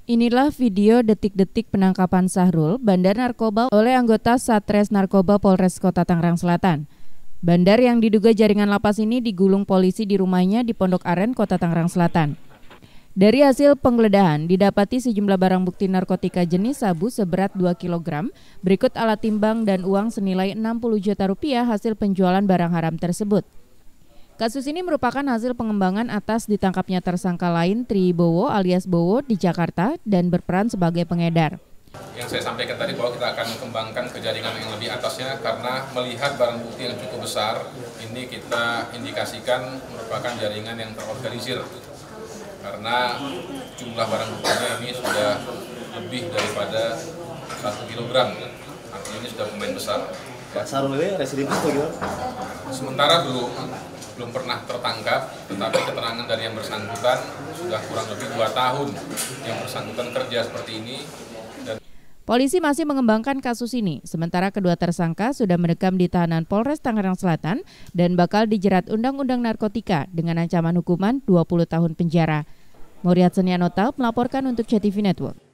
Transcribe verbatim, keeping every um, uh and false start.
Inilah video detik-detik penangkapan Sahrul, bandar narkoba oleh anggota Satres Narkoba Polres Kota Tangerang Selatan. Bandar yang diduga jaringan lapas ini digulung polisi di rumahnya di Pondok Aren, Kota Tangerang Selatan. Dari hasil penggeledahan, didapati sejumlah barang bukti narkotika jenis sabu seberat dua kilogram, berikut alat timbang dan uang senilai enam puluh juta rupiah hasil penjualan barang haram tersebut. Kasus ini merupakan hasil pengembangan atas ditangkapnya tersangka lain Tri Bowo alias Bowo di Jakarta dan berperan sebagai pengedar. Yang saya sampaikan tadi bahwa kita akan mengembangkan ke jaringan yang lebih atasnya karena melihat barang bukti yang cukup besar, ini kita indikasikan merupakan jaringan yang terorganisir. Karena jumlah barang buktinya ini sudah lebih daripada satu kilogram, artinya ini sudah pemain besar. Pak Sahrul ini residivis atau gimana? Sementara belum belum pernah tertangkap, tetapi keterangan dari yang bersangkutan sudah kurang lebih dua tahun yang bersangkutan kerja seperti ini. Dan polisi masih mengembangkan kasus ini, sementara kedua tersangka sudah mendekam di tahanan Polres Tangerang Selatan dan bakal dijerat Undang-Undang Narkotika dengan ancaman hukuman dua puluh tahun penjara. Mauriat Senianota melaporkan untuk C T V Network.